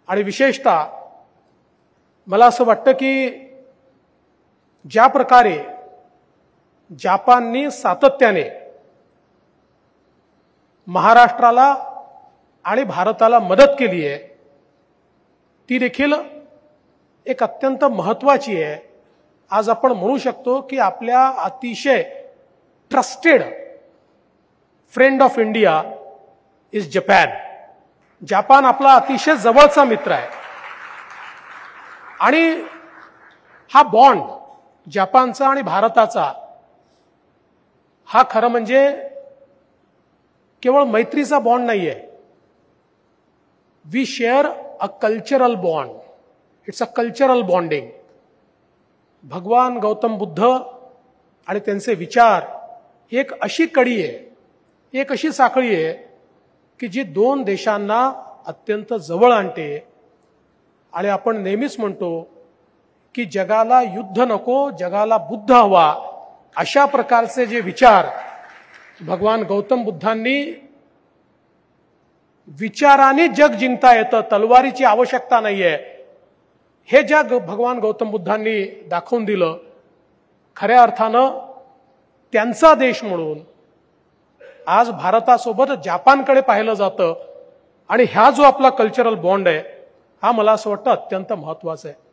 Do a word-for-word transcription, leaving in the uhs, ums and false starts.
आणि विशेषतः मला असं वाटतं की ज्या प्रकारे जपानने सातत्याने महाराष्ट्राला आणि भारताला मदत केली आहे ती देखील एक अत्यंत महत्त्वाची आहे। आज आपण म्हणू शकतो की आपल्या अतिशय trusted friend of India is Japan. जपान आपला अतिशय जवळचा मित्र आहे आणि हा बॉन्ड जपानचा आणि भारताचा हा खरं म्हणजे केवळ मैत्रीचा बॉन्ड नाहीये। We share a cultural bond, it's a cultural bonding. भगवान गौतम बुद्ध आणि त्यांचे विचार ही एक अशी कडी आहे, एक अशी साखळी आहे की जी दोन देशांना अत्यंत जवळ आणते। आणि आपण नेहमीच म्हणतो की जगाला युद्ध नको, जगाला बुद्ध हवा, अशा प्रकारचे जे विचार भगवान गौतम बुद्धांनी विचाराने जग जिंकता येतं, तलवारीची आवश्यकता नाहीये, हे जग भगवान गौतम बुद्धांनी दाखवून दिलं। खऱ्या अर्थानं त्यांचा देश म्हणून आज भारतासोबत जपानकडे पाहिलं जातं आणि हा जो आपला कल्चरल बॉन्ड आहे हा मला असं वाटतं अत्यंत महत्त्वाचा आहे।